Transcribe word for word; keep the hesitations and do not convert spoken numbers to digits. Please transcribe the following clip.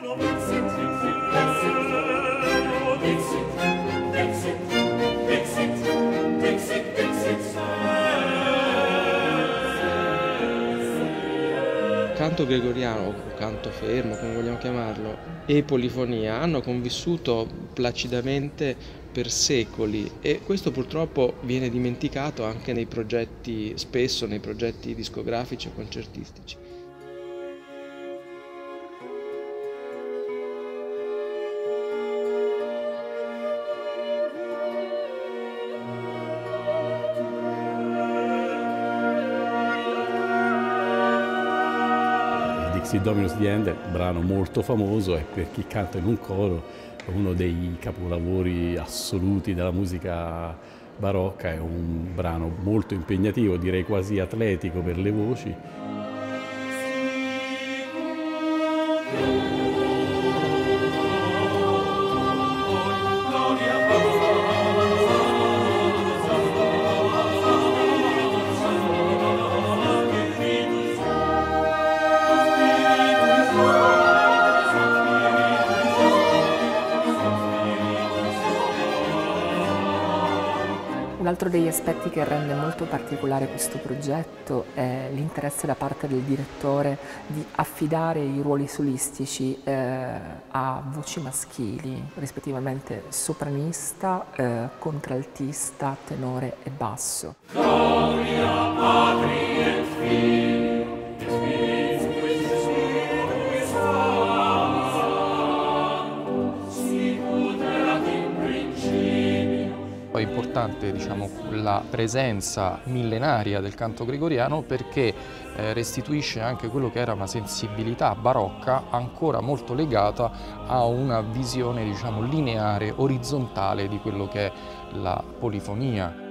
Canto gregoriano, o canto fermo, come vogliamo chiamarlo, e polifonia hanno convissuto placidamente per secoli e questo purtroppo viene dimenticato anche nei progetti, spesso nei progetti discografici o concertistici. Dixit Dominus di Handel, brano molto famoso, e per chi canta in un coro uno dei capolavori assoluti della musica barocca. È un brano molto impegnativo, direi quasi atletico per le voci. Un altro degli aspetti che rende molto particolare questo progetto è l'interesse da parte del direttore di affidare i ruoli solistici eh, a voci maschili, rispettivamente sopranista, eh, contraltista, tenore e basso. Gloria Patri et Filii, et Spiritus Sancto, sicut erat in principio. È importante, diciamo, la presenza millenaria del canto gregoriano perché eh, restituisce anche quello che era una sensibilità barocca ancora molto legata a una visione, diciamo, lineare, orizzontale di quello che è la polifonia.